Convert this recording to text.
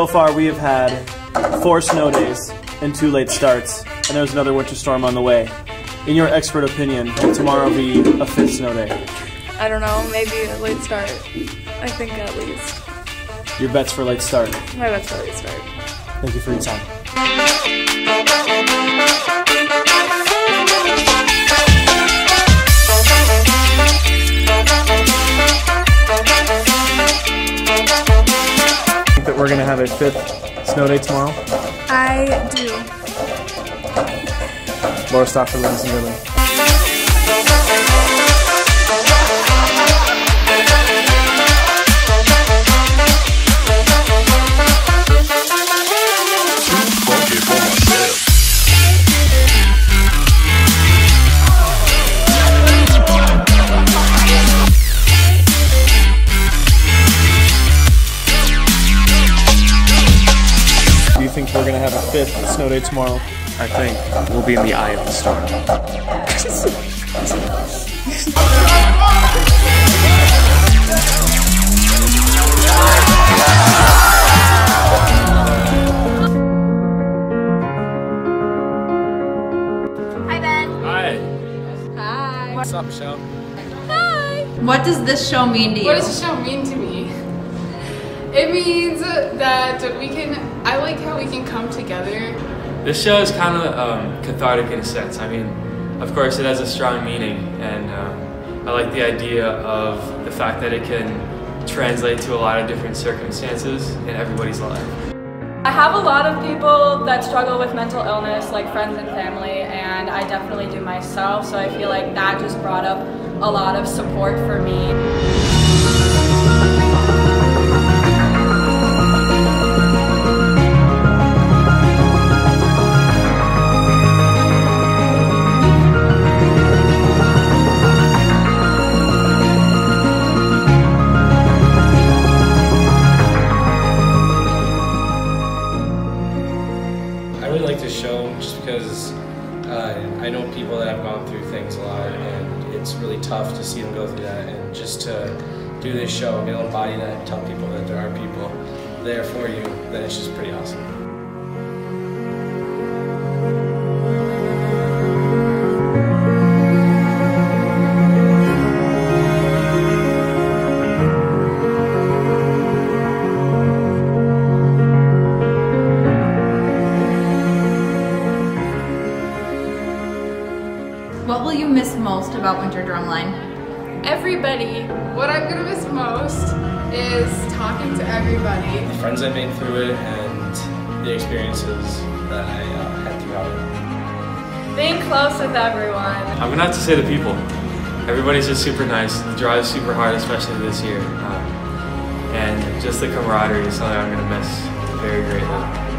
So far we have had 4 snow days and 2 late starts, and there's another winter storm on the way. In your expert opinion, will tomorrow be a 5th snow day? I don't know, maybe a late start. I think at least. Your bet's for late start? My bet's for late start. Thank you for your time. Think that we're going to have a 5th snow day tomorrow? I do. Laura Stockford, ladies and gentlemen. Do you think we're going to have a 5th snow day tomorrow? I think we'll be in the eye of the storm. Hi, Ben. Hi. Hi. What's up, Michelle? Hi. What does this show mean to you? What does the show mean to me? It means that I like how we can come together. This show is kind of cathartic in a sense. I mean, of course it has a strong meaning, and I like the idea of the fact that it can translate to a lot of different circumstances in everybody's life. I have a lot of people that struggle with mental illness, like friends and family, and I definitely do myself, so I feel like that just brought up a lot of support for me. I really like this show just because I know people that have gone through things a lot, and it's really tough to see them go through that, and just to do this show and be able to embody that and tell people that there are people there for you, then it's just pretty awesome. What will you miss most about Winter Drumline? Everybody. What I'm gonna miss most is talking to everybody. The friends I made through it and the experiences that I had throughout it. Being close with everyone. I'm gonna have to say the people. Everybody's just super nice. The drive's super hard, especially this year. And just the camaraderie is something I'm gonna miss very greatly.